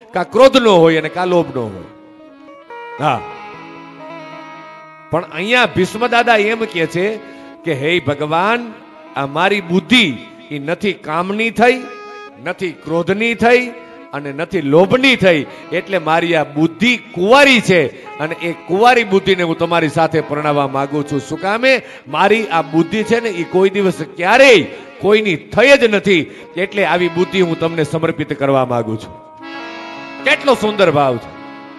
કા ક્રોધનો હોય અને કા લોભનો હોય. હા, પણ અહીંયા ભીષ્મ દાદા એમ કહે છે કે હે ભગવાન, આ મારી બુદ્ધિ એ નથી કામની થઈ, નથી ક્રોધની થઈ અને નથી લોભની થઈ, એટલે મારી આ બુદ્ધિ કુંવારી છે અને એ કુંવારી બુદ્ધિને હું તમારી સાથે પરણાવવા માંગુ છું. શું કામે? મારી આ બુદ્ધિ છે ને એ કોઈ દિવસ ક્યારેય કોઈની થઈ જ નથી, એટલે આવી બુદ્ધિ હું તમને સમર્પિત કરવા માંગુ છું. કેટલો સુંદર ભાવ છે.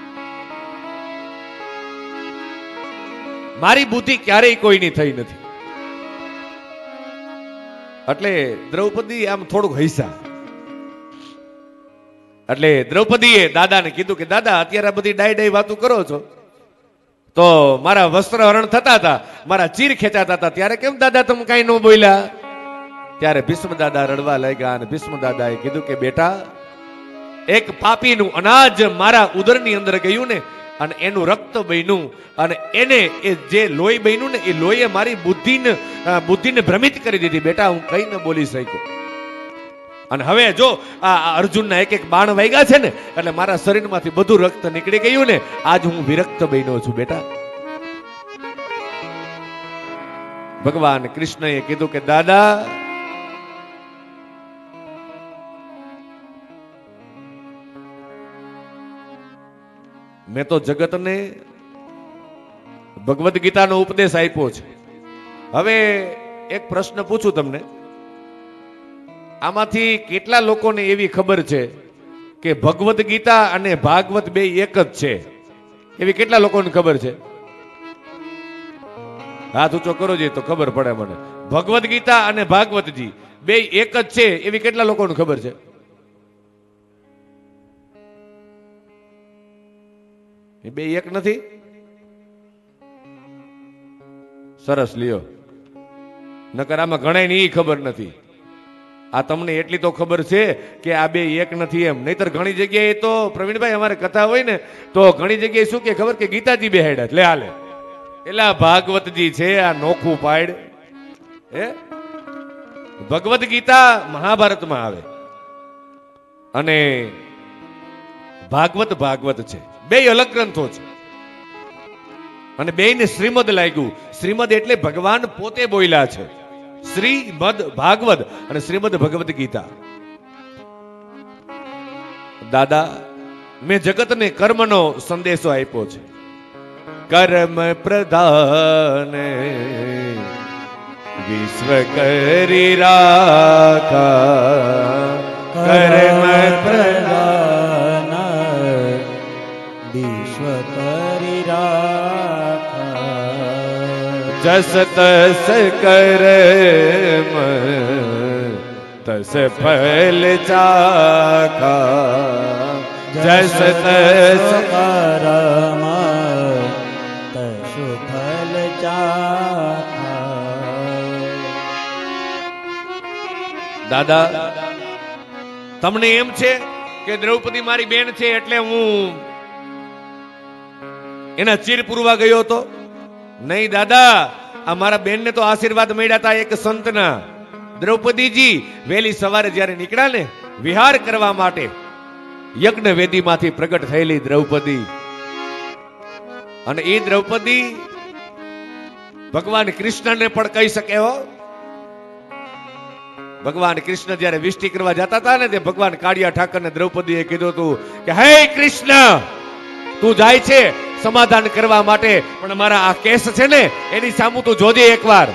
મારી બુદ્ધિ ક્યારેય કોઈની થઈ નથી. એટલે દ્રૌપદી આમ થોડુંક હૈસા. એટલે દ્રૌપદીએ દાદાને કીધું કે દાદા, અત્યારે બધી ડાઈ ડાઈ વાતો કરો છો, તો મારા વસ્ત્ર હરણ થતા હતા, મારા ચીર ખેંચાતા હતા, ત્યારે કેમ દાદા તમે કઈ ન બોલ્યા? ત્યારે ભીષ્મ દાદા રડવા લાગ્યા અને ભીષ્મ દાદાએ કીધું કે બેટા, એક પાપીનું અનાજ મારા ઉદરની અંદર ગયું ને, અને એનું રક્ત બન્યું, અને એને એ જે લોહી બન્યું ને, એ લોહીએ મારી બુદ્ધિને ભ્રમિત કરી દીધી. બેટા, હું કઈ ન બોલી શક્યો. અને હવે જો આ અર્જુનના એક એક બાણ વાગ્યા છે ને, એટલે મારા શરીરમાંથી બધું રક્ત નીકળી ગયું ને, આજ હું વિરક્ત બન્યો છું. બેટા, ભગવાન કૃષ્ણએ કીધું કે દાદા, મેં તો જગતને ભગવદ્ ગીતાનો ઉપદેશ આપ્યો છે. હવે એક પ્રશ્ન પૂછું તમને, આમાંથી કેટલા લોકોને એવી ખબર છે કે ભગવદ્ ગીતા અને ભાગવત બે એક જ છે? એવી કેટલા લોકોને ખબર છે? હાથ ઊંચો કરો જે તો ખબર પડે મને. ભગવદ્ ગીતા અને ભાગવતજી બે એક જ છે, એવી કેટલા લોકોને ખબર છે? એ બે એક નથી? સરસ, લ્યો. નકર આમાં ઘણા ની ખબર નથી. આ તમને એટલી તો ખબર છે કે આ બે એક નથી એમ. નહીતર ઘણી જગ્યાએ તો પ્રવીણભાઈ અમારે કથા હોય ને, તો ઘણી જગ્યાએ શું કે ખબર કે ગીતાજી બે હેડ લે હાલે, એલા ભાગવતજી છે આ નોખું પાડ. હે, ભગવદ્ ગીતા મહાભારતમાં આવે અને ભાગવત છે. બે અલગ ગ્રંથો છે અને બેયને શ્રીમદ લાગ્યું. શ્રીમદ એટલે ભગવાન પોતે બોલ્યા છે. શ્રીમદ ભાગવત અને શ્રીમદ ભગવદ ગીતા. દાદા, મેં જગતને કર્મનો સંદેશો આપ્યો છે. કર્મ પ્રધાન વિશ્વ કરી રાખા, કર્મ પ્રધાન વિશ્વ કરી રાખા, જસ તસ કર્મ તસ ફલ ચાખા, જસ તસ કર્મ તસ ફલ ચાખા. દાદા, તમને એમ છે કે દ્રૌપદી મારી બેન છે એટલે હું એના ચીર પૂરવા ગયો હતો? નહીં દાદા, આ મારા બેનને તો આશીર્વાદ મળ્યા હતા એક સંતના. દ્રૌપદીજી વહેલી સવારે જ્યારે નીકળ્યા ને વિહાર કરવા માટે, યજ્ઞ વેદીમાંથી પ્રગટ થયેલી દ્રૌપદી, અને એ દ્રૌપદી ભગવાન કૃષ્ણને પણ કહી શકે હો. ભગવાન કૃષ્ણ જ્યારે વિષ્ટિ કરવા જતા હતા ને, તે ભગવાન કાળિયા ઠાકરને દ્રૌપદીએ કીધું હતું કે હે કૃષ્ણ, તું જાય છે સમાધાન કરવા માટે, પણ મારા આ કેસ છે ને એની સામું તું જોજે એકવાર.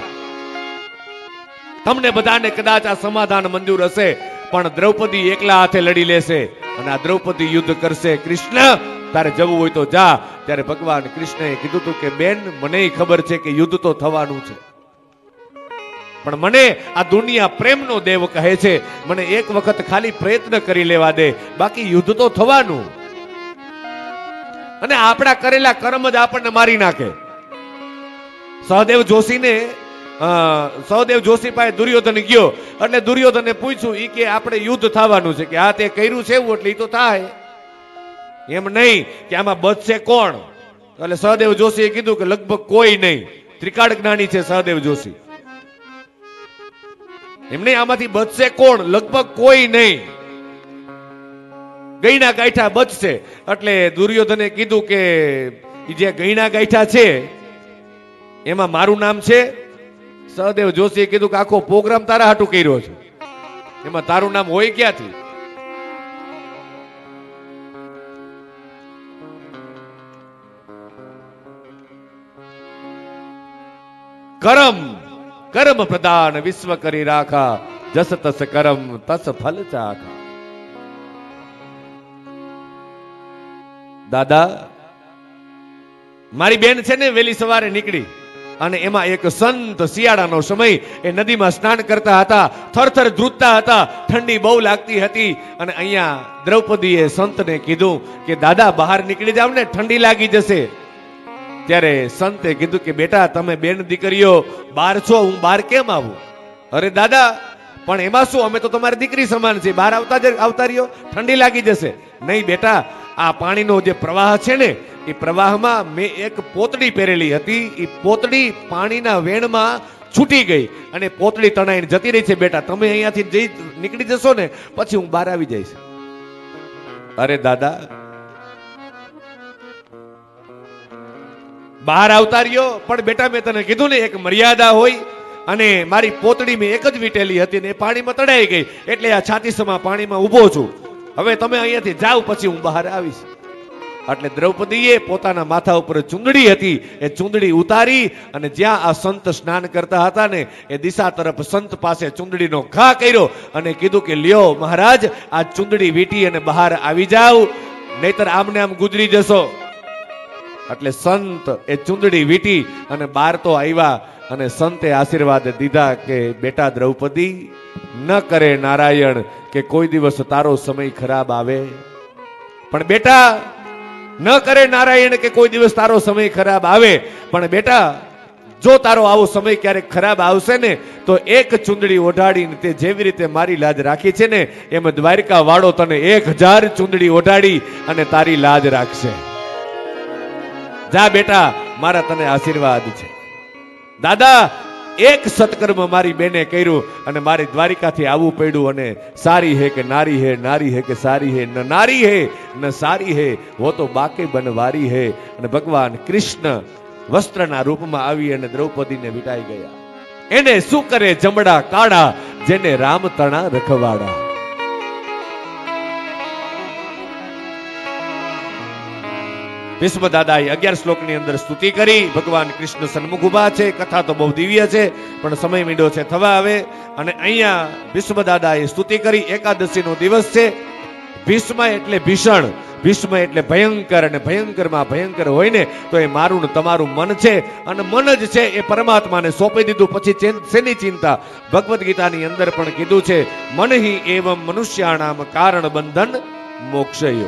તમને બધાને કદાચ આ સમાધાન મંજૂર હશે, પણ દ્રૌપદી એકલા હાથે લડી લેશે અને આ દ્રૌપદી યુદ્ધ કરશે. કૃષ્ણ, તારે જવું હોય તો જા. ત્યારે ભગવાન કૃષ્ણએ કીધું હતું કે બેન, મને ખબર છે કે યુદ્ધ તો થવાનું છે, પણ મને આ દુનિયા પ્રેમનો દેવ કહે છે. મને એક વખત ખાલી પ્રયત્ન કરી લેવા દે, બાકી યુદ્ધ તો થવાનું. અને આપણા કરેલા કર્મ જ આપણને મારી નાખે. સહદેવ જોશી પાસે દુર્યોધન ગયો, એટલે દુર્યોધને પૂછ્યું, ઈ કે આપણે યુદ્ધ થવાનું છે. કે હા, તે કર્યું છે એવું, એટલે ઈ તો થાય. એમ નહીં કે આમાં બચશે કોણ? એટલે સહદેવ જોશીએ કીધું કે લગભગ કોઈ નહીં. ત્રિકાળ જ્ઞાની છે સહદેવ જોશી. એમ નહીં, આમાંથી બચશે કોણ? લગભગ કોઈ નહીં. ગઈના ગાંઠા બચશે. એટલે દુર્યોધને કીધું કે જે ગઈના ગાંઠા છે એમાં મારું નામ છે. સહદેવ જોશીએ કીધું કે આખો પ્રોગ્રામ તારા હાટું કર્યો છે, એમાં તારું નામ હોય ક્યાંથી? કરમ કર્મ પ્રદાન વિશ્વ કરી રાખા, જસ તસ કરમ તસ ફલ ચાખા. દાદા, મારી બેન છે ને વેલી સવારે નીકળી અને એમાં એક સંત, શિયાળાનો સમય, એ નદીમાં સ્નાન કરતા હતા, થરથર ધ્રુજતા હતા, ઠંડી બહુ લાગતી હતી. અને અહીંયા દ્રૌપદીએ સંતને કીધું કે દાદા બહાર નીકળી જાવ ને, ઠંડી લાગી જશે. ત્યારે સંતે કીધું કે બેટા તમે બેન દીકરીઓ બહાર છો, હું બહાર કેમ આવું? અરે દાદા પણ એમાં શું, અમે તો તમારી દીકરી સમાન છે, બહાર આવતા રહ્યો, ઠંડી લાગી જશે. નહીં બેટા, આ પાણીનો જે પ્રવાહ છે ને, એ પ્રવાહમાં મેં એક પોતડી પહેરેલી હતી, એ પોતડી પાણીના વેણમાં છૂટી ગઈ અને પોતડી તણાઈને જતી રહી છે. બેટા તમે અહીંયાથી જઈ નીકળી જશો ને પછી હું બહાર આવી જઈશ. અરે દાદા, બહાર આવતા રહ્યો, પણ બેટા મેં તને કીધું ને એક મર્યાદા હોય, અને મારી પોતડી મેં એક જ વીટેલી હતી ને એ પાણીમાં તણાઈ ગઈ, એટલે આ છાતીસમાં પાણીમાં ઊભો છું. હવે તમે અહીંયાથી જાઓ પછી હું બહાર આવીશ. એટલે દ્રૌપદીએ પોતાના માથા ઉપર ચુંદડી હતી, એ ચુંદડી ઉતારી અને જ્યાં આ સંત સ્નાન કરતા હતા ને એ દિશા તરફ સંત પાસે ચુંદડીનો ઘા કર્યો અને કીધું કે લ્યો મહારાજ, આ ચુંદડી વીટી અને બહાર આવી જાવ, નહીતર આમને આમ ગુજરી જશો. એટલે સંત એ ચુંદડી વીટી અને બહાર તો આવ્યા અને સંતે આશીર્વાદ દીધા કે બેટા દ્રૌપદી, ન કરે નારાયણ કે કોઈ દિવસ તારો સમય ખરાબ આવે. પણ બેટા, ન કરે નારાયણ કે કોઈ દિવસ તારો સમય ખરાબ આવે, પણ બેટા જો તારો આવો સમય ક્યારેક ખરાબ આવશે ને તો એક ચુંદડી ઓઢાડીને તે જેવી રીતે મારી લાજ રાખી છે ને એમ દ્વારકા વાળો તને 1000 ચુંદડી ઓઢાડી અને તારી લાજ રાખશે. જા બેટા, મારા તને આશીર્વાદ છે. દાદા, એક સત્કર્મ મારી બેને કર્યું અને મારી દ્વારિકાથી આવવું પડ્યું. અને સારી હે કે નારી હે, નારી હે કે સારી હે, ન નારી હે ન સારી હે, વો તો બાકે બનવારી હે. અને ભગવાન કૃષ્ણ વસ્ત્રના રૂપમાં આવી અને દ્રૌપદીને વિટાઈ ગયા. એને શું કરે જમડા કાળા, જેને રામ તણા રખવાડા. ભીષ્મ દાદાએ 11 શ્લોકની અંદર સ્તુતિ કરી. ભગવાન કૃષ્ણ સન્મુખ ઉભા છે. કથા તો બહુ દિવ્ય છે પણ સમય મીંડો છે થવા આવે. અને અહીંયા ભીષ્મ દાદાએ સ્તુતિ કરી. એકાદશીનો દિવસ છે. ભીષ્મ એટલે ભીષણ, ભીષ્મ એટલે ભયંકર, અને ભયંકરમાં ભયંકર હોય ને તો એ મારું ને તમારું મન છે. અને મન જ છે એ પરમાત્માને સોંપી દીધું પછી શેની ચિંતા? ભગવદ્ ગીતાની અંદર પણ કીધું છે, મનહિ એવમ મનુષ્યાણામ કારણ બંધન મોક્ષયો.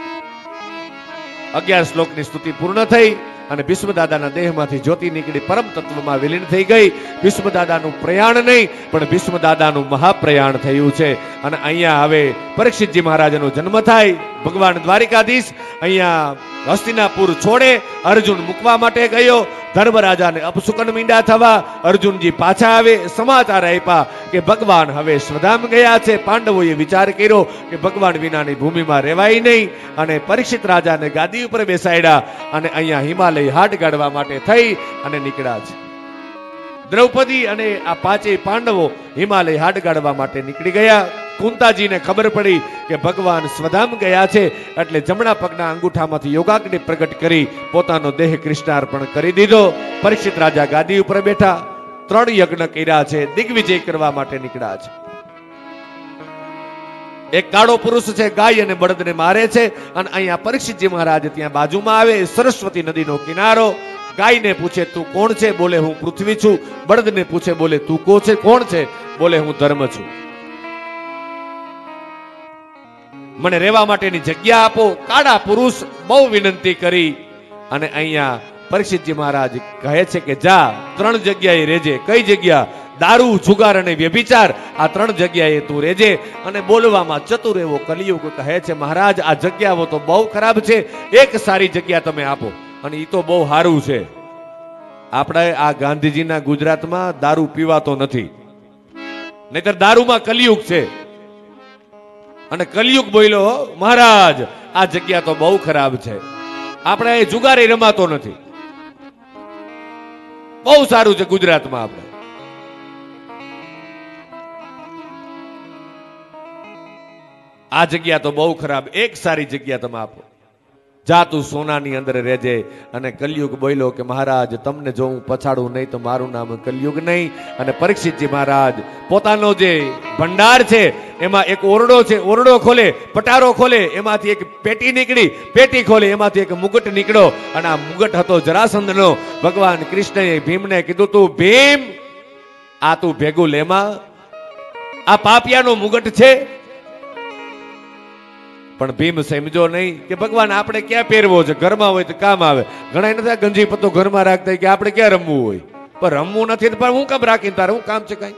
11 શ્લોકની સ્તુતિ પૂર્ણ થઈ અને ભીષ્મ દાદાના દેહમાંથી જ્યોતિ નીકળી પરમ તત્વમાં વિલીન થઈ ગઈ. ભીષ્મ દાદાનું પ્રયાણ નહીં પણ ભીષ્મ દાદાનું મહાપ્રયાણ થયું છે. અને અહીંયા હવે પરીક્ષિતજી મહારાજનો જન્મ થાય. ભગવાન દ્વારિકાધીશ અહીંયા હસ્તિનાપુર છોડે, અર્જુન મૂકવા માટે ગયો. ધર્મરાજાને અપશુકન મીંડા થવા, અર્જુનજી પાછા આવે. સમાચાર આપ્યા કે ભગવાન હવે સ્વધામ ગયા છે. પાંડવોએ વિચાર કર્યો કે ભગવાન વિનાની ભૂમિમાં રહેવાય નહીં અને પરીક્ષિત રાજાને ગાદી ઉપર બેસાડ્યા અને અહીંયા હિમાલય હાટ ગાળવા માટે થઈ અને નીકળ્યા છે. દ્રૌપદી અને આ પાંચેય પાંડવો હિમાલય હાટ ગાળવા માટે નીકળી ગયા. કુંતાજીને ખબર પડી કે ભગવાન સ્વધામ ગયા છે એટલે જમણા પગના અંગૂઠામાંથી યોગાગ્નિ પ્રગટ કરી પોતાનો દેહ કૃષ્ણાર્પણ કરી દીધો. પરીક્ષિત રાજા ગાદી ઉપર બેઠા. 3 યજ્ઞ કર્યા છે, દિગ્વિજય કરવા માટે નીકળ્યા છે. એક કાળો પુરુષ છે, ગાય અને બળદને મારે છે. અને અહીંયા પરીક્ષિતજી મહારાજ ત્યાં બાજુમાં આવે. સરસ્વતી નદીનો કિનારો. ગાયને પૂછે તું કોણ છે? બોલે હું પૃથ્વી છું. બળદને પૂછે, બોલે તું કોણ છે? બોલે હું ધર્મ છું. મને રહેવા માટેની જગ્યા આપો. કાળા પુરુષ બહુ વિનંતી કરી અને અહીંયા પરીક્ષિતજી મહારાજ કહે છે કે જા 3 જગ્યાએ રહેજે. કઈ જગ્યા? દારૂ, જુગાર અને વ્યભિચાર, આ 3 જગ્યાએ તું રહેજે. અને બોલવામાં ચતુર એવો કલિયુગ કહે છે, મહારાજ આ જગ્યાઓ તો બહુ ખરાબ છે, એક સારી જગ્યા તમે આપો. અને એ તો બહુ સારું છે. આપણે આ ગાંધીજીના ગુજરાતમાં દારૂ પીવાતો નથી, નહીતર દારૂમાં કલિયુગ છે. અને કલયુગ બોલ્યો, મહારાજ આ જગ્યા તો બહુ ખરાબ છે, આપણે એ જુગારી રમાતો નથી. બહુ સારું છે ગુજરાતમાં, આપણે આ જગ્યા તો બહુ ખરાબ, એક સારી જગ્યા તમે આપો, જા તું સોનાની અંદર રહેજે. અને કલયુગ બોલ્યો કે મહારાજ તમને જો હું પછાડું નહીં તો મારું નામ કલયુગ નહીં. અને પરીક્ષિતજી મહારાજ પોતાનો જે ભંડાર છે એમાં એક ઓરડો છે, ઓરડો ખોલે, પટારો ખોલે, એમાંથી એક પેટી નીકળી, પેટી ખોલે, એમાંથી એક મુગટ નીકળ્યો. અને આ મુગટ હતો જરાસંધનો. ભગવાન કૃષ્ણએ ભીમને કીધું, તું ભીમ આ તું ભેગું લેમાં, આ પાપિયાનો મુગટ છે. પણ ભીમ સમજો નહીં કે ભગવાન આપણે ક્યાં પહેરવો છે, ઘરમાં હોય તો કામ આવે. ઘણા નથી ગંજી પત્તો ઘરમાં રાખતા કે આપણે ક્યાં રમવું હોય, પણ રમવું નથી પણ હું કામ રાખીને તારે હું કામ છે કઈ.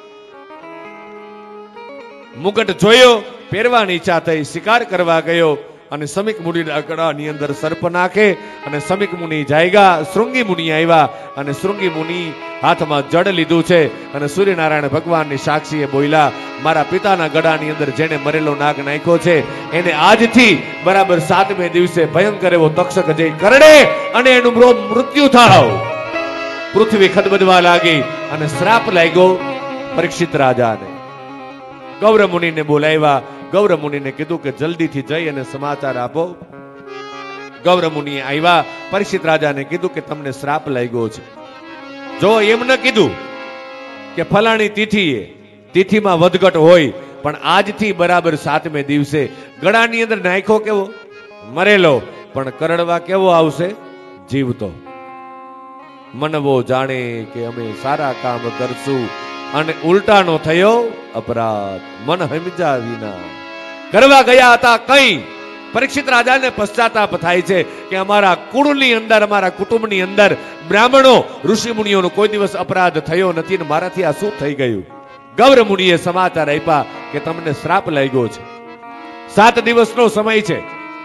મુગટ જોયો, પહેરવાની ઈચ્છા થઈ, શિકાર કરવા ગયો અને સમીક મુનિના ગળાની અંદર સર્પ નાખે. અને સમીક મુનિ જાયગા, શૃંગી મુનિ આવ્યા અને શૃંગી મુનિ હાથમાં જડ લીધું છે અને સૂર્યનારાયણ ભગવાનની સાક્ષીએ બોલ્યા, મારા પિતાના ગળાની અંદર જેને મરેલો નાગ નાખ્યો છે એને આજથી બરાબર 7મે દિવસે ભયંકર એવો તક્ષક જઈ કરડે અને એનું મૃત્યુ થાવ. પૃથ્વી ખદબદવા લાગી અને શ્રાપ લાગ્યો પરીક્ષિત રાજાને. ગૌર મુનિને બોલાવ્યા. ગૌર મુનિને કીધું કે જલ્દીથી જઈ અને સમાચાર આપો. ગૌર મુનિ આવ્યા, પરીક્ષિત રાજાને કીધું કે તમને શ્રાપ લાગ્યો છે. જો એમ ન કીધું કે ફલાણી તિથિમાં વધઘટ હોય, પણ આજથી બરાબર 7મે દિવસે ગળાની અંદર નાખ્યો કેવો મરેલો, પણ કરડવા કેવો આવશે જીવતો. મનવો જાણે કે અમે સારા કામ કરશું અને ઉલટાનો થયો અપરાધ, મન હમજા વિના. કરવા ગયા હતા કઈ. પરીક્ષિત રાજાને પશ્ચાતાપ થાય છે કે અમારા કુળની અંદર, અમારા કુટુંબની અંદર બ્રાહ્મણો ઋષિ મુનિઓનો કોઈ દિવસ અપરાધ થયો નથી ને મારાથી આ શું થઈ ગયું. ગૌર મુનિએ સમાચાર આપ્યા કે તમને શ્રાપ લાગ્યો છે, 7 દિવસનો સમય છે.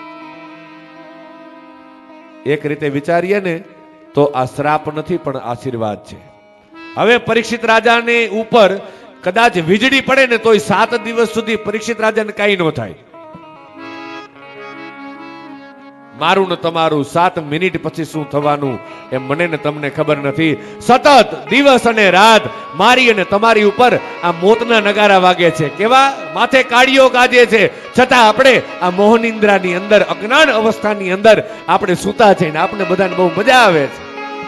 એક રીતે વિચારીએ ને તો આ શ્રાપ નથી પણ આશીર્વાદ છે. હવે પરીક્ષિત રાજાને ઉપર કદાચ વીજળી પડે ને તોય 7 દિવસ સુધી પરીક્ષિત રાજાને કઈ ન થાય. મારું ને તમારું 7 મિનિટ પછી શું થવાનું એ મને ને તમને ખબર નથી. સતત દિવસ અને રાત મારી અને તમારી ઉપર આ મોતના નગારા વાગે છે. કેવા માથે કાળીઓ ગાજે છે, છતાં આપણે આ મોહનિંદ્રાની અંદર, અજ્ઞાન અવસ્થાની અંદર આપણે સૂતા છે ને આપણે બધાને બહુ મજા આવે છે.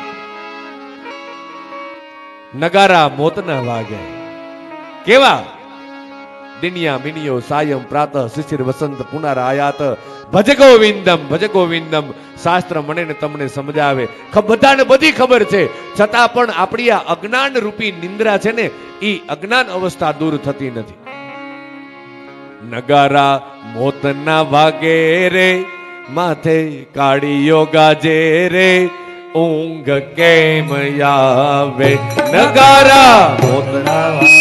નગારા મોતના વાગે કેવા દિનિયા મિનિયો સાયમ પ્રાતઃ શિશિર વસંત પુનરાયાત ભજ ગોવિંદમ ભજ ગોવિંદમ. શાસ્ત્ર મને ને તમને સમજાવે, બધાને બધી ખબર છે, છતાં પણ આપણી આ અજ્ઞાન રૂપી નિંદ્રા છે ને એ અજ્ઞાન અવસ્થા દૂર થતી નથી. નગારા મોતના વાગે રે, માથે કાળીયો ગાજે રે, ઊંઘ કેમ આવે. નગારા મોતના વાગે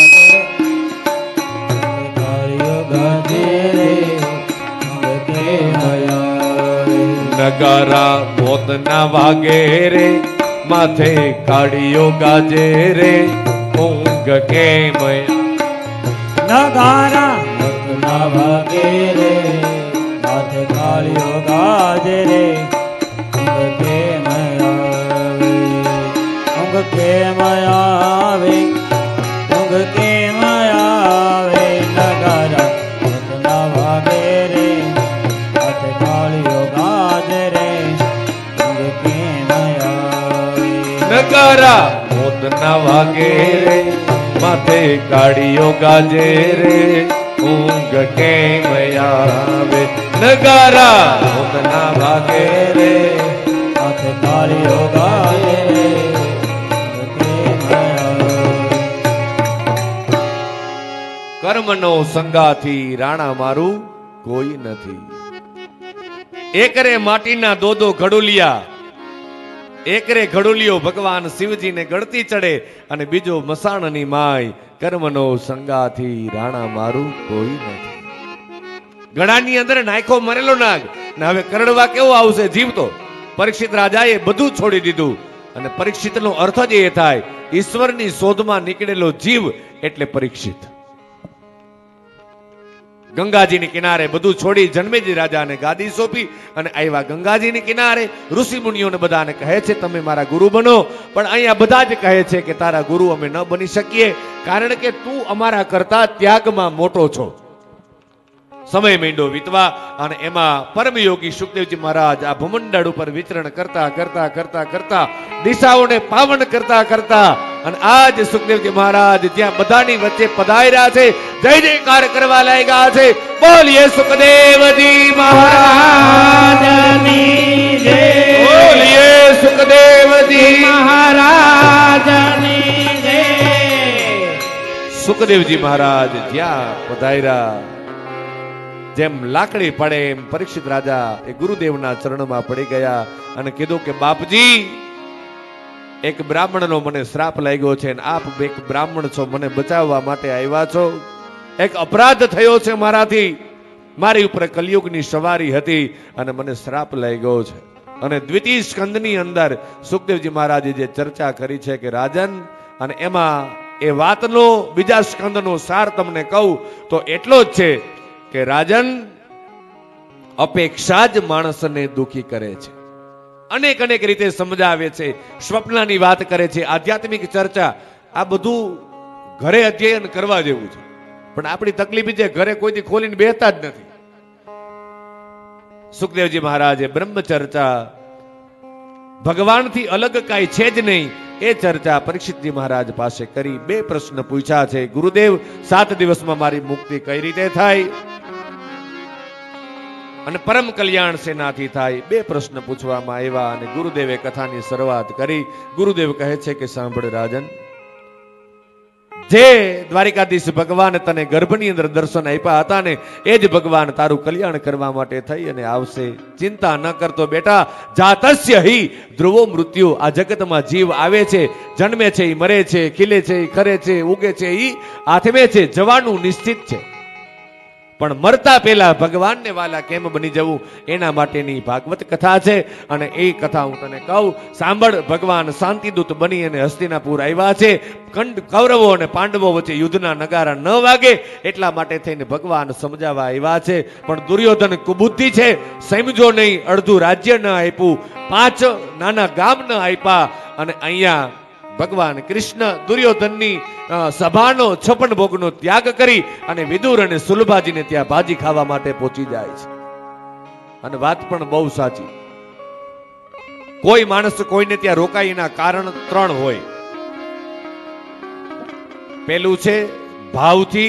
નગારા મોતના વાગે રે, માથે કાળીયો ગાજે રે, ઊંઘ કેમ. નગારા મોતના વાગે રે, માથે કાળીયો ગાજે રે, ઊંઘ કેમ આવે, ઊંઘ કેમ આવે, ઊંઘ કેમ આવે. નગારા મોતના વાગે રે, માથે કાળીયો ગાજે રે, ઊંઘ કેમ આવે. નગારા મોતના વાગે રે, માથે કાળીયો ગાજે રે, ઊંઘ કેમ આવે. નગારા મોતના વાગે રે, માથે કાળીયો ગાજે રે, ઊંઘ કેમ આવે. કર્મનો સંગાથી રાણા મારું કોઈ નથી. એકરે માટીના દો ઘડુલિયા, એકરે ઘડુલિયો ભગવાન શિવજીને ગળતી ચડે અને બીજો મસાણની માય. કર્મનો સંગાથી રાણા મારું કોઈ નથી. ગળાની અંદર નાખ્યો મરેલો નાગ ને હવે કરડવા કેવો આવશે જીવતો. પરીક્ષિત રાજાએ બધું છોડી દીધું અને પરીક્ષિતનો અર્થ જ એ થાય ઈશ્વરની શોધમાં નીકળેલો જીવ એટલે પરીક્ષિત. ગંગાજીની કિનારે બધું છોડી જન્મેજી રાજાને ગાદી સોંપી અને આવ્યા ગંગાજીની કિનારે. ઋષિ મુનિઓને બધાને કહે છે તમે મારા ગુરુ બનો, પણ અહીંયા બધા જ કહે છે કે તારા ગુરુ અમે ન બની શકીએ, કારણ કે તું અમારા કરતા ત્યાગમાં મોટો છો. સમય માંડ્યો વીતવા અને એમાં પરમયોગી સુખદેવજી મહારાજ આ ભૂમંડળ ઉપર વિચરણ કરતા કરતા કરતા કરતા દિશાઓને પાવન કરતા કરતા અને આજ સુખદેવજી મહારાજ ત્યાં બધાની વચ્ચે પધાર્યા છે. જય જયકાર કરવા લાગ્યા છે. બોલીએ સુખદેવજી મહારાજની જય. બોલીએ સુખદેવજી મહારાજની જય. સુખદેવજી મહારાજ જ્યાં પધાર્યા, જેમ લાકડી પડે એમ પરીક્ષિત રાજા એ ગુરુદેવના ચરણમાં પડી ગયા અને કીધું કે બાપજી, એક બ્રાહ્મણનો મને શ્રાપ લાગ્યો છે અને આપ એક બ્રાહ્મણ છો, મને બચાવવા માટે આવ્યા છો. એક અપરાધ થયો છે મારાથી, મારી ઉપર કલયુગની સવારી હતી અને મને શ્રાપ લાગ્યો છે. અને દ્વિતીય સ્કંદની અંદર સુખદેવજી મહારાજે જે ચર્ચા કરી છે કે રાજન, અને એમાં એ વાતનો બીજા સ્કંદનો સાર તમને કહું તો એટલો જ છે કે રાજન, અપેક્ષા જ માણસને દુખી કરે છે. અનેક અનેક રીતે સમજાવે છે, સ્વપ્નની વાત કરે છે, આધ્યાત્મિક ચર્ચા, આ બધું ઘરે અધ્યયન કરવા જેવું છે. પણ આપણી તકલીફ છે ઘરે કોઈથી ખોલીને બેહતા જ નથી. સુખદેવજી મહારાજે બ્રહ્મ ચર્ચા, ભગવાનથી અલગ કાંઈ છે જ નહીં, એ ચર્ચા પરીક્ષિતજી મહારાજ પાસે કરી. 2 પ્રશ્ન પૂછ્યા છે. ગુરુદેવ, 7 દિવસમાં મારી મુક્તિ કઈ રીતે થાય અને પરમ કલ્યાણ સેનાથી થાય? 2 પ્રશ્ન પૂછવામાં આવ્યા અને ગુરુદેવે કથાની શરૂઆત કરી. ગુરુદેવ કહે છે કે સાંભળ રાજન, જે દ્વારિકાધીશ ભગવાન તને ગર્ભની અંદર દર્શન આપ્યા હતા ને, એ જ ભગવાન તારું કલ્યાણ કરવા માટે થઈ અને આવશે. ચિંતા ન કરતો બેટા. જાતસ્ય હિ ધ્રુવો મૃત્યુ. આ જગતમાં જીવ આવે છે, જન્મે છે, મરે છે, ખીલે છે, ખરે છે, ઉગે છે, આથમે છે, જવાનું નિશ્ચિત છે. પણ મરતા પહેલા ભગવાનને વાલા કેમ બની જવું, એના માટેની ભાગવત કથા છે અને એ કથા હું તને કહું. સાંભળ. ભગવાન શાંતિદૂત બની અને હસ્તિનાપુર આવ્યા છે. કૌરવો અને પાંડવો વચ્ચે યુદ્ધના નગારા ન વાગે એટલા માટે થઈને ભગવાન સમજાવવા આવ્યા છે. પણ દુર્યોધન કુબુદ્ધિ છે, સમજો નહીં. અડધું રાજ્ય ન આપ્યું, 5 નાના ગામ ન આપ્યા અને અહીંયા ભગવાન કૃષ્ણ દુર્યોધનની સભાનો 56 ભોગનો ત્યાગ કરી અને વિદુર અને સુલભાજીને ત્યાં ભાજી ખાવા માટે પહોંચી જાય છે. અને વાત પણ બહુ સાચી. કોઈ માણસ કોઈને ત્યાં રોકાય એના કારણ 3 હોય. પેલું છે ભાવથી,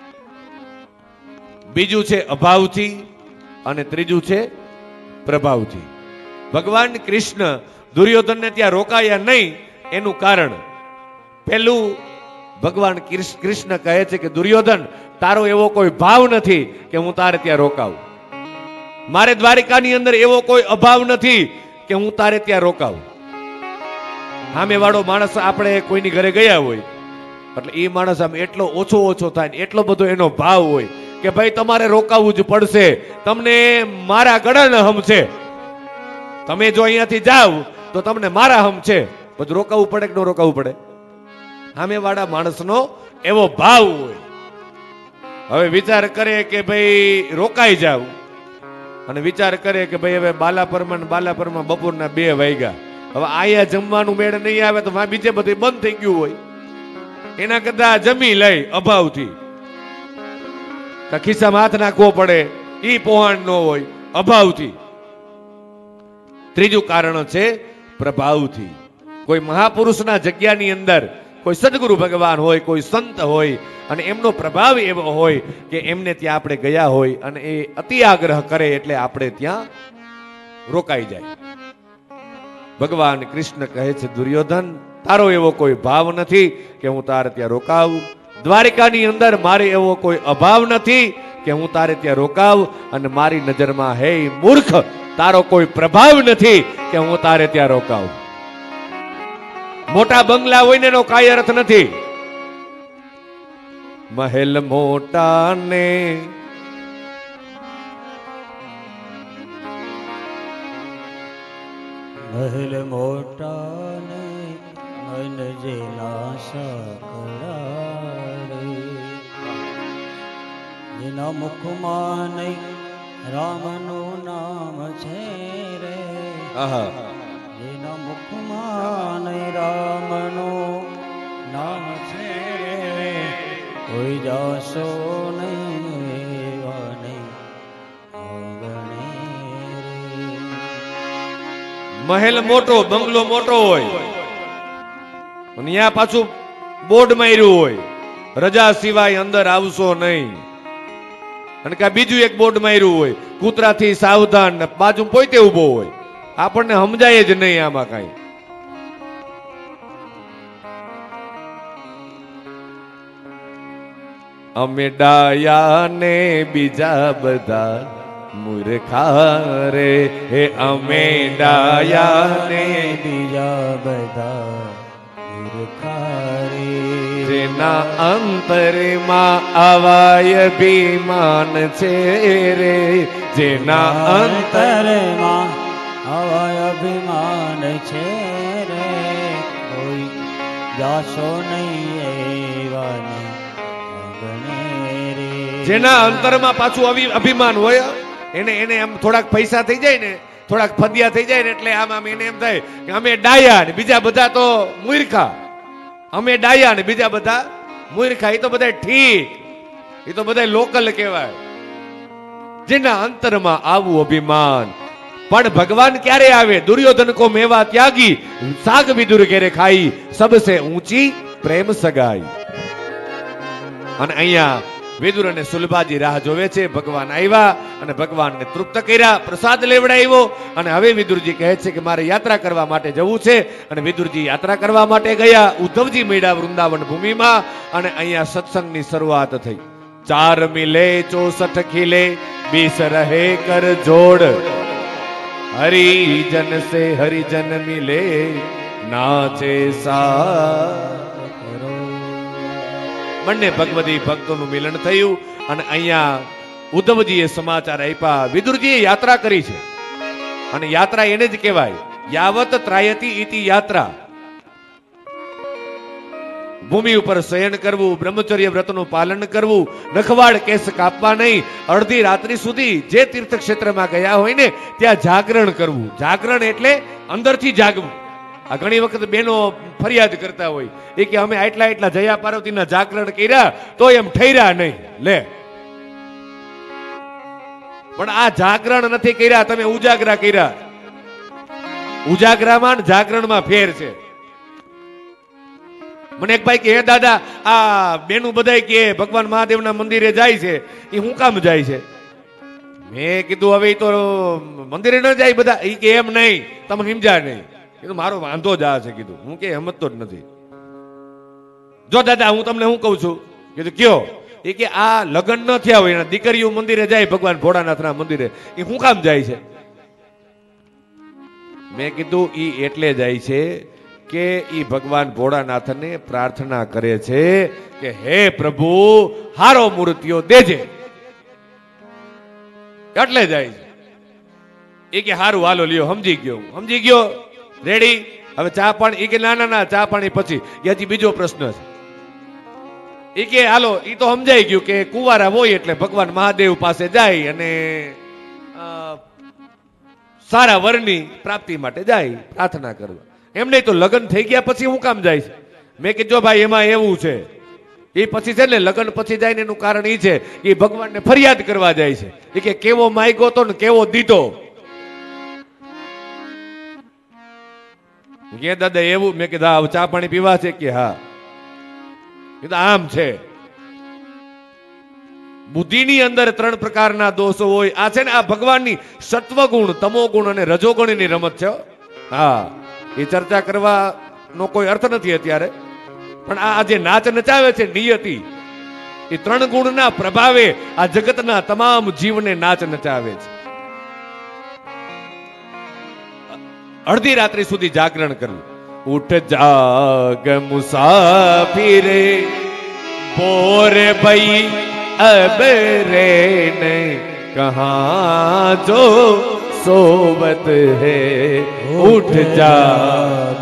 બીજું છે અભાવથી અને ત્રીજું છે પ્રભાવથી. ભગવાન કૃષ્ણ દુર્યોધનને ત્યાં રોકાયા નહીં એનું કારણ, પહેલું ભગવાન કૃષ્ણ કહે છે કે દુર્યોધન, તારો એવો કોઈ ભાવ નથી કે હું તારે ત્યાં રોકાવું. મારે દ્વારિકાની અંદર એવો કોઈ અભાવ નથી કે હું તારે ત્યાં રોકાવું. સામે વાળો માણસ આપણે કોઈની ઘરે ગયા હોય એટલે એ માણસ આમ એટલો ઓછો થાય, એટલો બધો એનો ભાવ હોય કે ભાઈ તમારે રોકાવું જ પડશે, તમને મારા ગળાના હમ છે, તમે જો અહીંયાથી જાવ તો તમને મારા હમ છે, બધું રોકાવું પડે કે ન રોકાવું પડે? સામે વાળા માણસનો એવો ભાવ હોય. હવે વિચાર કરે કે ભાઈ રોકાઈ જાવ અને વિચાર કરે કે ભાઈ હવે બાલાપરમાં બપોરના 2 વાગ્યા, હવે આયા જમવાનું મેળ નહીં આવે તો બીજે બધું બંધ થઈ ગયું હોય, એના કરતા જમી લઈ અભાવથી. ખિસ્સામાં હાથ નાખવો પડે, ઈ પહોંચ ન હોય, અભાવથી. ત્રીજું કારણ છે પ્રભાવથી. કોઈ મહાપુરુષના જગ્યાની અંદર કોઈ સદગુરુ ભગવાન હોય, કોઈ સંત હોય અને એમનો પ્રભાવ એવો હોય કે એમને ત્યાં આપણે ગયા હોય અને એ અતિ આગ્રહ કરે એટલે આપણે ત્યાં રોકાઈ જાય. ભગવાન કૃષ્ણ કહે છે દુર્યોધન, તારો એવો કોઈ ભાવ નથી કે હું તારે ત્યાં રોકાવું. દ્વારિકાની અંદર મારે એવો કોઈ અભાવ નથી કે હું તારે ત્યાં રોકાવ. અને મારી નજરમાં હે મૂર્ખ, તારો કોઈ પ્રભાવ નથી કે હું તારે ત્યાં રોકાવ. મોટા બંગલા હોય ને એનો કાંઈ અર્થ નથી. મહેલ મોટા ને મહેલ મોટા ને મન જેલા સકળારે, એના મુખમાં નહીં રામનું નામ છે રે. આહા. એના મુખમાં નહીં રામનું નામ છે રે. કોઈ જાશો નહીં એવા નહીં આંગણે રે. મહેલ મોટો, બંગલો મોટો હોય અને ત્યાં પાછું બોર્ડ માર્યું હોય, રજા સિવાય અંદર આવશો નહીં. અને કે બીજું એક બોર્ડ માર્યું હોય, કૂતરાથી સાવધાન, બાજુ પોતે ઉભો હોય. આપણને સમજાય જ નહીં આમાં કઈ. અમે ડાયા ને બીજા બધા મૂર્ખા રે. હે અમે ડાયા ને બીજા બધા મૂર્ખા રે. જેના અંતરમાં આવાય અભિમાન છે રે. જેના અંતરમાં આવા અભિમાન છે રે. કોઈ જાશો નહીં એવા નહીં આંગણે રે. જેના અંતરમાં પાછું અભિમાન હોય, એને એમ થોડાક પૈસા થઈ જાય ને, થોડાક ફદિયા થઈ જાય ને, એટલે આમ એને એમ થાય કે અમે ડાયા ને બીજા બધા તો મૂર્ખા. અમે ડાયા ને બીજા બધા મૂર્ખા. એ તો બધા ઠીક, એ તો બધા લોકલ કહેવાય. જેના અંતરમાં આવું અભિમાન. પણ ભગવાન ક્યારે આવે? દુર્યોધન કો મેવા ત્યાગી, સાગ વિદુર ઘેરે ખાઈ, સબસે ઊંચી પ્રેમ સગાઈ. અને અહીંયા વિદુર અને સુલભાજી રાહ જોવે છે. ભગવાન આવ્યા અને ભગવાનને તૃપ્ત કર્યા, પ્રસાદ લેવડાવ્યો. અને હવે વિદુરજી કહે છે કે મારે યાત્રા કરવા માટે જવું છે. અને વિદુરજી યાત્રા કરવા માટે ગયા. ઉદ્ધવજી મળ્યા વૃંદાવન ભૂમિમાં અને અહીંયા સત્સંગની શરૂઆત થઈ. 4 મિલે 64 ખીલે 20 રહે કર જોડ, હરિજન સે હરિજન મિલે નાચે સા. બંને ભગવદી ભક્તોનું મિલન થયું. અને અહીંયા ઉદ્ધવજીએ સમાચાર આપ્યા, વિદુરજીએ યાત્રા કરી છે. અને યાત્રા એને જ કહેવાય, યાવત ત્રાયતી ઇતિ યાત્રા. ભૂમિ ઉપર શયન કરવું, બ્રહ્મચર્ય વ્રતનું પાલન કરવું, નખવાડ કેસ કાપવા નહીં, અડધી રાત્રિ સુધી જે તીર્થ ક્ષેત્રમાં ગયા હોય ને ત્યાં જાગરણ કરવું. જાગરણ એટલે અંદરથી જાગવું. આ ઘણી વખત બેનો ફરિયાદ કરતા હોય એ કે અમે આટલા જયા પાર્વતીના જાગરણ કર્યા તો એમ ઠર્યા નહીં. લે, પણ આ જાગરણ નથી કર્યા, તમે ઉજાગરા કર્યા. ઉજાગરામાં જાગરણમાં ફેર છે. મને એક ભાઈ કે હે દાદા, આ બેનું બધાય કે ભગવાન મહાદેવના મંદિરે જાય છે, એ હું કામ જાય છે? મેં કીધું હવે તો મંદિરે ન જાય બધા. એ કે એમ નહીં, તમે સમજ્યા નહીં. કીધું મારો વાંધો જ આ છે. કીધું હું કે સમજતો જ નથી. જો દાદા હું તમને શું કઉ છું? કીધું કયો? એ કે આ લગ્ન ન થયા હોય એના દીકરીઓ મંદિરે જાય, ભગવાન ભોળાનાથના મંદિરે, એ શું કામ જાય છે? મેં કીધું ઈ એટલે જાય છે કે ઈ ભગવાન ભોળાનાથને પ્રાર્થના કરે છે કે હે પ્રભુ હારો મૂર્તિઓ દેજે, એટલે જાય છે. એ કે હારું હાલો લ્યો, સમજી ગયો, રેડી. હવે ચા પાણી? એ કે ના ચા પાણી પછી. એ હજી બીજો પ્રશ્ન છે. એ કે હાલો, એ તો સમજાઈ ગયું કે કુંવારા હોય એટલે ભગવાન મહાદેવ પાસે જાય અને સારા વરની પ્રાપ્તિ માટે જાય, પ્રાર્થના કરવા. એમ નહીં તો લગ્ન થઈ ગયા પછી હું કામ જાય છે? મેં કીધું જો ભાઈ એમાં એવું છે, એ પછી છે ને લગ્ન પછી જાય ને એનું કારણ એ છે કે ભગવાનને ફરિયાદ કરવા જાય છે. એ કે કેવો માગ્યો તો ને કેવો દીધો. કે દાદા એવું? મેં કીધું હા, ચા પાણી પીવા છે? કે હા. કીધું આમ છે, બુદ્ધિની અંદર 3 પ્રકારના દોષો હોય. આ છે ને આ ભગવાનની સત્વગુણ, તમોગુણ અને રજોગુણની રમત છે. હા, એ ચર્ચા કરવાનો કોઈ અર્થ નથી અત્યારે. પણ આ જે નાચ નચાવે છે નિયતિ, એ 3 ગુણના પ્રભાવે આ જગતના તમામ જીવને નાચ નચાવે છે. અડધી રાત્રિ સુધી જાગરણ કરવું. ઉઠ જાગ મુસાફિરે બોર ભઈ અબ રે ને કહા જો સોવત હૈ. ઉઠ જાગ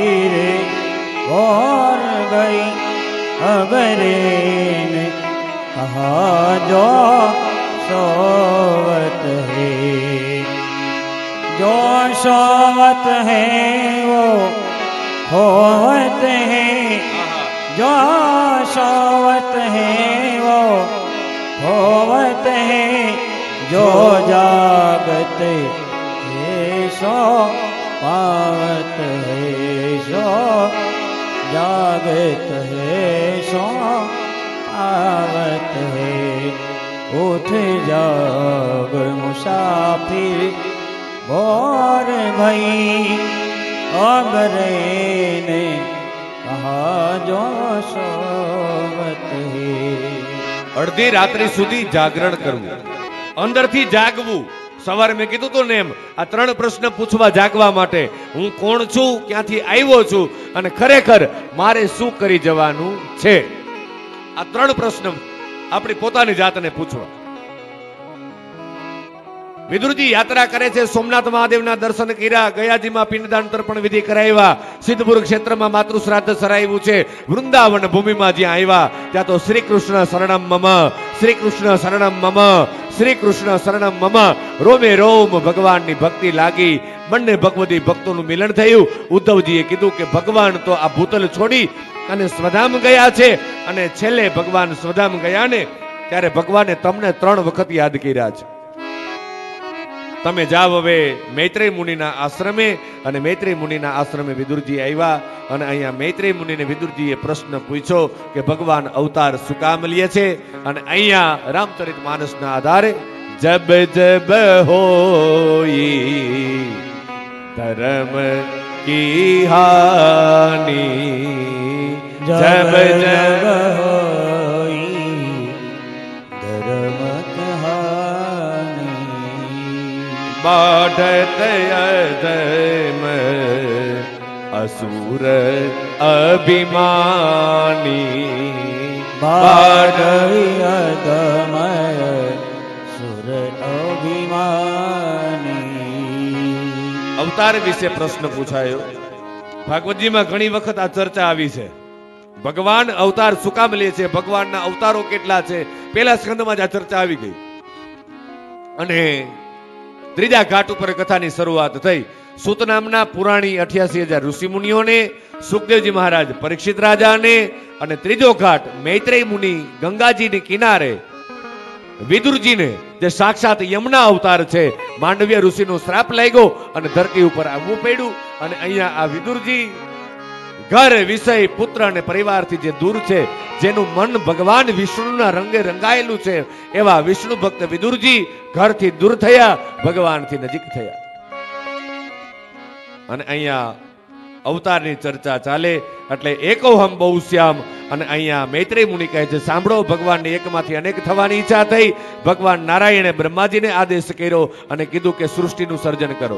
મુસાફિરે બોર ભઈ અબ રે ને कहा जो सोवत है, जो सोवत है वो होवत है, जो सोवत है वो होवत है, जो जागत है सो पावत है, सो जागत है सो पावत है। उठ जाग मुसाफिर बोर भई, अबरे ने कहा जो सोवत है। અડધી રાત્રિ સુધી જાગરણ કરવું, અંદરથી જાગવું. સવારે મેં કીધું તું ને એમ, આ 3 પ્રશ્ન પૂછવા જાગવા માટે. હું કોણ છું, ક્યાંથી આવ્યો છું અને ખરેખર મારે શું કરી જવાનું છે. આ 3 પ્રશ્ન આપણી પોતાની જાતને પૂછવા. વિદુરજી યાત્રા કરે છે, સોમનાથ મહાદેવના દર્શન કર્યા, ગયાજીમાં પિંડદાન તર્પણ વિધિ કરાવ્યા, સિદ્ધપુર ક્ષેત્રમાં માતૃ શ્રાદ્ધ સરાવ્યું છે, વૃંદાવન ભૂમિમાં જ્યાં આવ્યા ત્યાં તો શ્રી કૃષ્ણ શરણમ મમ, શ્રી કૃષ્ણ શરણમ મમ, શ્રી કૃષ્ણ શરણમ મમ, રોમે રોમ ભગવાનની ભક્તિ લાગી. બંને ભગવતી ભક્તોનું મિલન થયું. ઉદ્ધવજીએ કીધું કે ભગવાન તો આ ભૂતલ છોડી અને સ્વધામ ગયા છે, અને છેલ્લે ભગવાન સ્વધામ ગયા ને ત્યારે ભગવાને તમને 3 વખત યાદ કર્યા છે. તમે જાઓ હવે મૈત્રેય મુનિના આશ્રમે, અને મૈત્રેય મુનિના આશ્રમે વિદુરજી આવ્યા, અને અહીંયા મૈત્રેય મુનિને વિદુરજીએ પ્રશ્ન પૂછ્યો કે ભગવાન અવતાર શું કામ લે છે. અને અહીંયા રામચરિત માનસના આધારે જબ જબ હોઈ ધર્મ કી હાની, जब जब होई धर्म कहानी, बाढ़त अधम असुर अभिमानी, बाढ़ई अधमय सुर अभिमानी. અવતાર વિશે પ્રશ્ન પૂછાયો. ભાગવતજીમાં ઘણી વખત આ ચર્ચા આવી છે. ભગવાન અવતાર શું કામ લે છે, ભગવાનના અવતારો કેટલા છે, પહેલા સ્કંદમાં જ આ ચર્ચા આવી ગઈ. અને ત્રીજા ઘાટ ઉપર કથાની શરૂઆત થઈ. સૂત નામના પુરાણી 88,000 ઋષિ મુનિઓને, સુખદેવજી મહારાજ પરીક્ષિત રાજાને, અને ત્રીજો ઘાટ મૈત્રેય મુનિ ગંગાજીની કિનારે વિદુરજીને, જે સાક્ષાત યમુના અવતાર છે, માંડવ્ય ઋષિનો શ્રાપ લાગ્યો અને ધરતી ઉપર આવવું પડ્યું. અને અહીંયા આ વિદુરજી ઘર વિષય પુત્ર અને પરિવારથી જે દૂર છે, જેનું મન ભગવાન વિષ્ણુના રંગે રંગાયેલું છે, એવા વિષ્ણુ ભક્ત વિદુરજી ઘરથી દૂર થયા, ભગવાનથી નજીક થયા. અને અહીંયા અવતારની ચર્ચા ચાલે એટલે એકોહમ બહુ શ્યામ. અને અહીંયા મૈત્રેય મુનિ કહે છે, સાંભળો, ભગવાનને એકમાંથી અનેક થવાની ઈચ્છા થઈ. ભગવાન નારાયણે બ્રહ્માજીને આદેશ કર્યો અને કીધું કે સૃષ્ટિનું સર્જન કરો.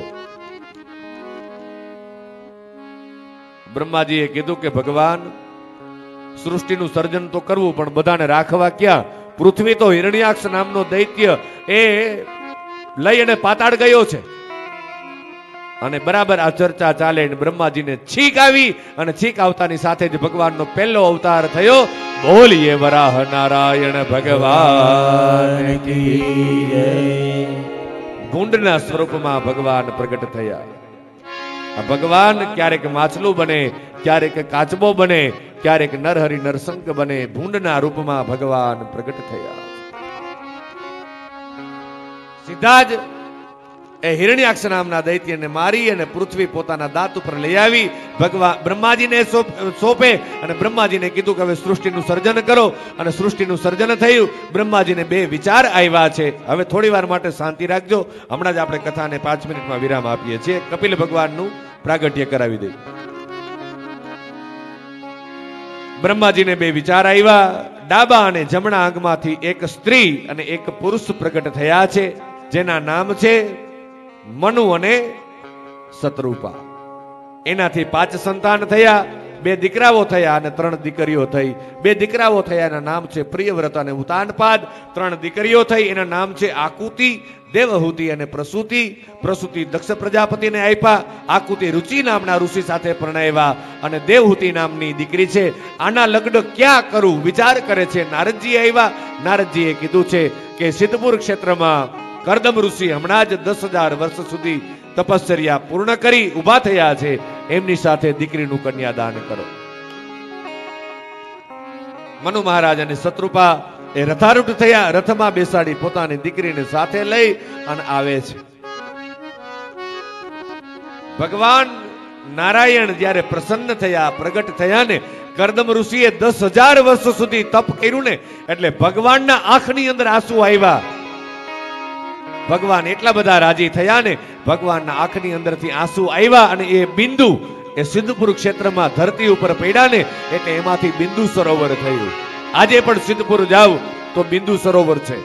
બ્રહ્માજીએ કીધું કે ભગવાન, સૃષ્ટિનું સર્જન તો કરવું, પણ બધાને રાખવા ક્યાં? પૃથ્વી તો હિરણ્યાક્ષ નામનો દૈત્ય એ લઈ અને પાતાળ ગયો છે. અને બરાબર આ ચર્ચા ચાલે, બ્રહ્માજીને છીક આવી, અને છીક આવતાની સાથે જ ભગવાનનો પહેલો અવતાર થયો. બોલીએ વરાહ નારાયણ ભગવાન કી જય. ભૂંડના સ્વરૂપમાં ભગવાન પ્રગટ થયા. ભગવાન ક્યારેક માછલું બને, ક્યારેક કાચબો બને, ક્યારેક નરહરિ નરસંગ બને. ભૂંડના રૂપમાં ભગવાન પ્રગટ થયા. સીધા જ એ હિરણ્યાક્ષ નામના દૈત્યને મારી અને પૃથ્વી પોતાના દાંત ઉપર લઈ આવી ભગવાન બ્રહ્માજીને સોંપે. અને બ્રહ્માજીને કીધું કે હવે સૃષ્ટિનું સર્જન કરો. અને સૃષ્ટિનું સર્જન થયું. બ્રહ્માજીને 2 વિચાર આવ્યા છે. હવે થોડી વાર માટે શાંતિ રાખજો. હમણાં જ આપણે કથાને 5 મિનિટમાં વિરામ આપીએ છીએ. કપિલ ભગવાનનું પ્રાગટ્ય કરાવી દઈએ. બ્રહ્માજીને 2 વિચાર આવ્યા. ડાબા અને જમણા અંગમાંથી એક સ્ત્રી અને એક પુરુષ પ્રગટ થયા છે, જેના નામ છે મનુ અને શત્રુપા. એનાથી 5 સંતાન થયા. બે દીકરાઓ થયા અને 3 દીકરીઓ થઈ. 2 દીકરાઓ થયા એના નામ છે પ્રિયવ્રત અને ઉતાનપાદ. 3 દીકરીઓ થઈ એના નામ છે આકુતિ, દેવહૂતિ અને પ્રસૂતિ. પ્રસૂતિ દક્ષ પ્રજાપતિને આપ્યા. આકુતિ રુચિ નામના ઋષિ સાથે પરણાવ્યા અને દેવહૂતિ નામની દીકરી છે. આના લગ્ન ક્યાં કરું વિચાર કરે છે. નારદજી આવ્યા. નારદજીએ કીધું છે કે સિદ્ધપુર ક્ષેત્રમાં કરદમ ઋષિ હમણાં જ 10,000 વર્ષ સુધી તપશ્ચર્યા પૂર્ણ કરી ઉભા થયા છે. એમની સાથે દીકરીનું કન્યાદાન કરો. મનુ મહારાજ અને શત્રુપા એ રથારૂઢ થયા. રથમાં બેસાડી પોતાની દીકરીને સાથે લઈ અને આવે છે. ભગવાન નારાયણ જ્યારે પ્રસન્ન થયા, પ્રગટ થયા ને, કરદમ ઋષિએ 10,000 વર્ષ સુધી તપ કર્યું ને, એટલે ભગવાનના આંખની અંદર આંસુ આવ્યા. ભગવાન એટલા બધા રાજી થયા ને, ભગવાનના આંખની અંદરથી આંસુ આવ્યા અને એ બિંદુ એ સિદ્ધપુર ક્ષેત્રમાં ધરતી ઉપર પડ્યા ને, એટલે એમાંથી બિંદુ સરોવર થયું. આજે પણ સિદ્ધપુર જાવ તો બિંદુ સરોવર છે.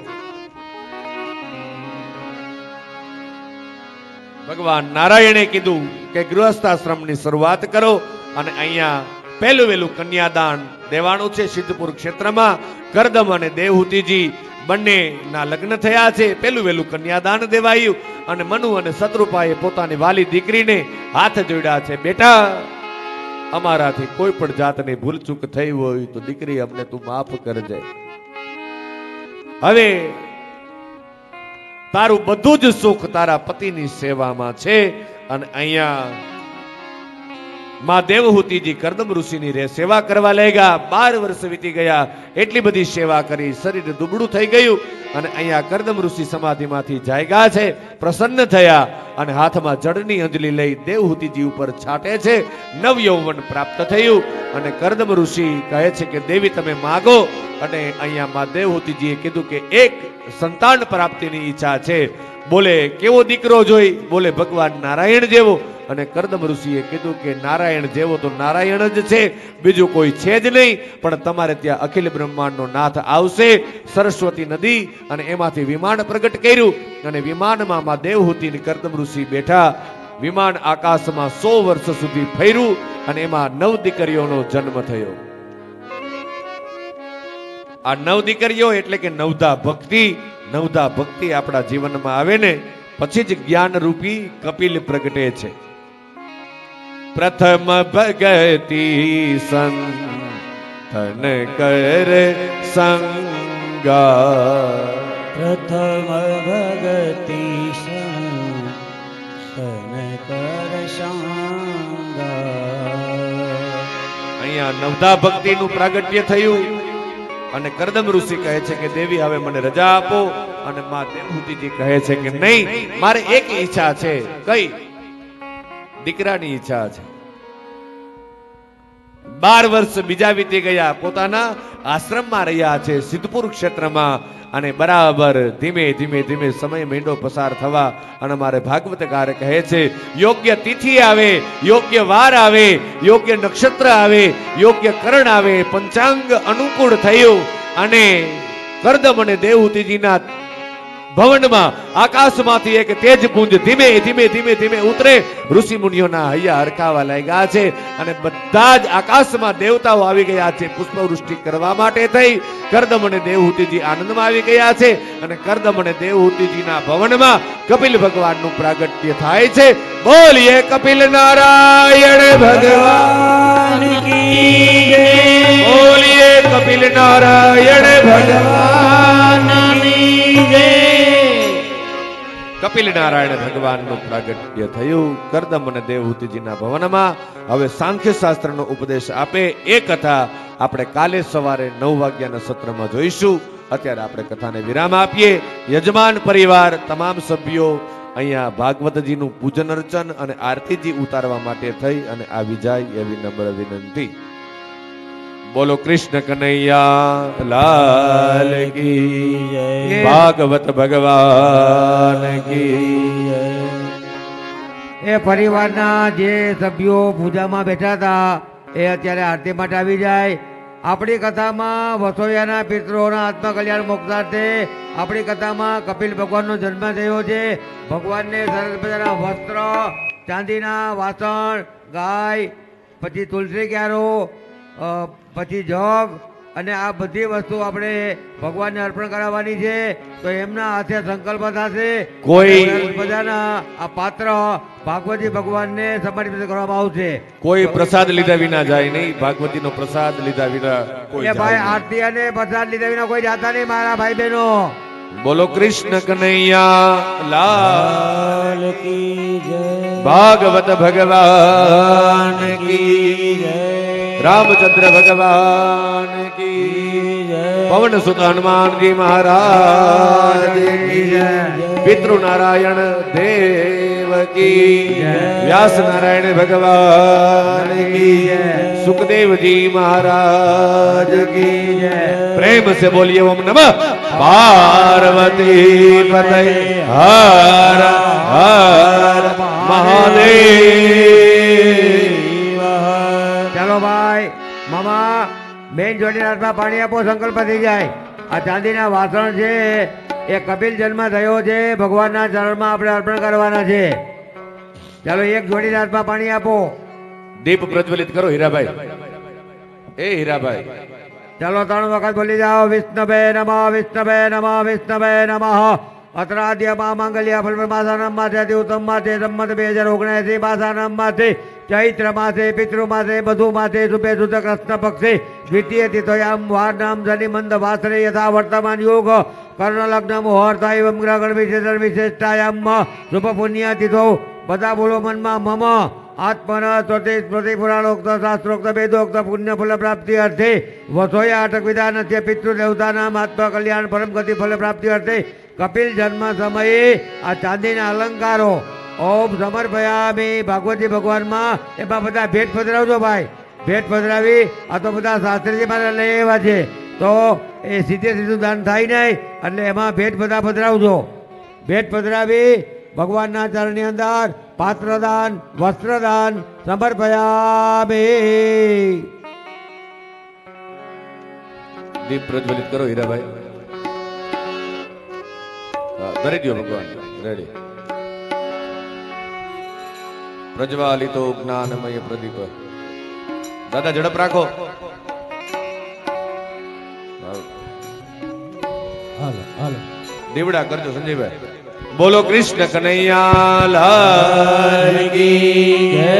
ભગવાન નારાયણે કીધું કે ગૃહસ્થાશ્રમની શરૂઆત કરો અને અહીંયા પહેલું વહેલું કન્યાદાન દેવાનું છે. સિદ્ધપુર ક્ષેત્રમાં કરદમ અને દેવહૂતિજી બંનેના લગ્ન થયા છે. પહેલું વહેલું કન્યાદાન દેવાયું અને મનુ અને શત્રુપાએ પોતાની વાલી દીકરીને હાથ જોડ્યા છે. બેટા, અમારાથી કોઈ પણ જાતની ભૂલચૂક થઈ હોય તો દીકરી અમને તું માફ કરજે. હવે તારું બધું જ સુખ તારા પતિની સેવામાં છે. અને અહીંયા માં દેવહૂતિજી કરદમ ઋષિની સેવા કરવા લાગ્યા. 12 વર્ષ વીતી ગયા. એટલી બધી સેવા કરી, શરીર દુબળું થઈ ગયું અને અહીંયા કરદમ ઋષિ સમાધિમાંથી જાગ્યા છે. પ્રસન્ન થયા અને હાથમાં જળની અંજલિ લઈ દેવહૂતિજી ઉપર છાંટે છે. નવ યૌવન પ્રાપ્ત થયું અને કરદમ ઋષિ કહે છે કે દેવી તમે માગો. અને અહીંયા માં દેવહૂતિજીએ કીધું કે એક સંતાન પ્રાપ્તિની ઈચ્છા છે. બોલે કેવો દીકરો જોઈ? બોલે ભગવાન નારાયણ જેવો. અને કરદમ ઋષિએ કીધું કે નારાયણ જેવો તો નારાયણ જ છે, બીજું કોઈ છે જ નહીં. પણ તમારે ત્યાં અખિલ બ્રહ્માંડનો નાથ આવશે. સરસ્વતી નદી અને એમાંથી વિમાન પ્રગટ કર્યું અને વિમાનમાં માં દેવહૂતિ અને કરદમ ઋષિ બેઠા. વિમાન આકાશમાં 100 વર્ષ સુધી ફર્યું અને એમાં 9 દીકરીઓનો જન્મ થયો. આ 9 દીકરીઓ એટલે કે નવધા ભક્તિ. નવધા ભક્તિ આપણા જીવનમાં આવે ને પછી જ જ્ઞાન રૂપી કપિલ પ્રગટે છે. પ્રથમ ભગતિ સંતન કર સંગા. પ્રથમ ભગતિ સંતન કર સંગા. અહીંયા નવધા ભક્તિનું પ્રાગટ્ય થયું અને કરદમ ઋષિ કહે છે કે દેવી હવે મને રજા આપો. અને માં દેવહૂતિજી કહે છે કે નહીં, મારે એક ઈચ્છા છે. કઈ? દીકરાની ઈચ્છા છે. 12 વર્ષ બીજા વીતી ગયા. પોતાના આશ્રમમાં રહ્યા છે સિદ્ધપુર ક્ષેત્રમાં અને બરાબર ધીમે ધીમે ધીમે સમય મહિનો પસાર થવા અને મારે ભાગવતકાર કહે છે યોગ્ય તિથિ આવે, યોગ્ય વાર આવે, યોગ્ય નક્ષત્ર આવે, યોગ્ય કરણ આવે, પંચાંગ અનુકૂળ થયું અને કરદમ અને દેવહૂતિજીના ભવનમાં આકાશમાંથી એક તેજપુંજ ધીમે ધીમે ધીમે ધીમે ઉતરે. ઋષિ મુનિઓના હૈયા હરખાવા લાગ્યા છે અને બધા જ આકાશમાં દેવતાઓ આવી ગયા છે પુષ્પવૃષ્ટિ કરવા માટે થઈ. કરદમ અને દેવહૂતિજી આનંદમાં આવી ગયા છે અને કરદમ અને દેવહૂતિજીના ભવનમાં કપિલ ભગવાનનું પ્રાગટ્ય થાય છે. બોલીએ કપિલ નારાયણ ભગવાન કી જય. બોલીએ કપિલ નારાયણ ભગવાન કી જય. કપિલ નારાયણ ભગવાનનું પ્રાગટ્ય થયું કરદમ અને દેવહૂતિજીના ભવનમાં. હવે સાંખ્ય શાસ્ત્રનો ઉપદેશ આપે એ કથા આપણે કાલે સવારે 9 વાગ્યાના સત્રમાં જોઈશું. અત્યારે આપણે કથાને વિરામ આપીએ. યજમાન પરિવાર તમામ સભ્યો અહીંયા ભાગવતજીનું પૂજન અર્ચન અને આરતીજી ઉતારવા માટે થઈ અને આવી જાય એવી નમ્ર વિનંતી. બોલો કૃષ્ણ કનૈયા લાલ કી જય. ભાગવત ભગવાન કી જય. એ પરિવારના જે સભ્યો પૂજામાં બેઠા હતા એ અત્યારે આરતી માટે આવી જાય. આપણી કથામાં વસોયાના પિતૃઓના આત્મકલ્યાણ મોક્ષાર્થે આપણી કથામાં કપિલ ભગવાનનો જન્મ થયો છે. ભગવાનને સરસ મજાના વસ્ત્ર, ચાંદીના વાસણ, ગાય પછી તુલસી ક્યારો, પછી જગ અને આ બધી વસ્તુ આપણે ભગવાનને અર્પણ કરાવવાની છે. તો એમના હાથે સંકલ્પ થશે. બધાના આ પાત્ર ભાગવતી ભગવાનને સમર્પિત કરવામાં આવશે. કોઈ પ્રસાદ લીધા વિના જાય નહીં. ભાગવતીનો પ્રસાદ લીધા વિના કોઈ એ ભાઈ જાય નહીં. આરતી અને પ્રસાદ લીધા વિના કોઈ જાતા નહીં મારા ભાઈ બહેનો. બોલો કૃષ્ણ કનૈયા લાલ લાલ કી જય ભાગવત ભગવાન કી જય રામચંદ્ર ભગવાન કી જય પવન સુત હનુમાનજી મહારાજ કી જય. પિતૃ નારાયણ દેવ કી જય. વ્યાસ નારાયણ ભગવાન કી જય. સુખદેવજી મહારાજ કી જય. प्रेम से बोलिए ओम नमः पार्वती पतये हर हर महादेव. ચાલો ભાઈ મામા મેન જોડીના હાથમાં પાણી આપો. સંકલ્પ થઈ જાય. આ ચાંદીના વાસણ છે એ કપિલ જન્મ થયો છે. ભગવાનના ચરણમાં આપણે અર્પણ કરવાના છે. ચાલો એક જોડીના હાથમાં પાણી આપો. દીપ પ્રજ્વલિત કરો હીરાભાઈ. એ હીરાભાઈ ચાલો 3 વખત બોલી જાઓ. વિષ્ણવે નમઃ વિષ્ણવે નમઃ વિષ્ણવે નમઃ. અત્રાદ્ય મા માંગલ્યા ફલ માસાનામ માથે ઉત્તમ માથે સંમત 2079 માસાનામ માથે ચૈત્ર માસે પિતૃ માસે મધુ માસે શુભે શુદ્ધ કૃષ્ણ પક્ષે દ્વિતીય તિથોયામ વાર નામ જની મંદ વાસરે યથા વર્તમાન યોગ કર્ણ લગ્ન મુહૂર્ત એવં ગ્રહણ વિશેષણ વિશેષતાયામ શુભ પુણ્ય તિથો. બધા બોલો મનમાં મમ આત્મન સ્વતિ સ્મૃતિ પુરાણોક્ત શાસ્ત્રોક્ત વેદોક્ત પુણ્ય ફલ પ્રાપ્તિ અર્થે વસોયા અટક વિધાન પિતૃ દેવતાનામ આત્મ કલ્યાણ પરમ ગતિ ફલ પ્રાપ્તિ અર્થે કપિલ જન્મ સમયે આ ચાંદીના અલંકારો ઓમ સમર્પયામી ભાગવતી ભગવાનમાં એમાં બધા ભેટ પધરાવજો ભાઈ. ભેટ પધરાવી આ તો બધા શાસ્ત્રીજી મારે લઈ આવ્યા છે. તો એ સીધું દાન થાય નહીં એટલે એમાં ભેટ બધા પધરાવજો. ભેટ પધરાવી ભગવાનના ચરણની અંદર પાત્રદાન વસ્ત્રદાન સમર્પયામી. દીપ પ્રજ્વલિત કરો હીરાભાઈ. ધરી દો ભગવાન. રેડી. પ્રજ્વાલિતો જ્ઞાનમય પ્રદીપ. દાદા ઝડપ રાખો. હાલો હાલો દીવડા કરજો સંજયભાઈ. બોલો કૃષ્ણ કનૈયા લાલ કી જય.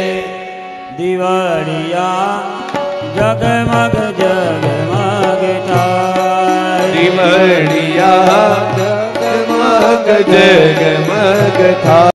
દિવાળિયા જગમગ જગમગ થાય. દીવડિયા જગમગ જગમગ થાય.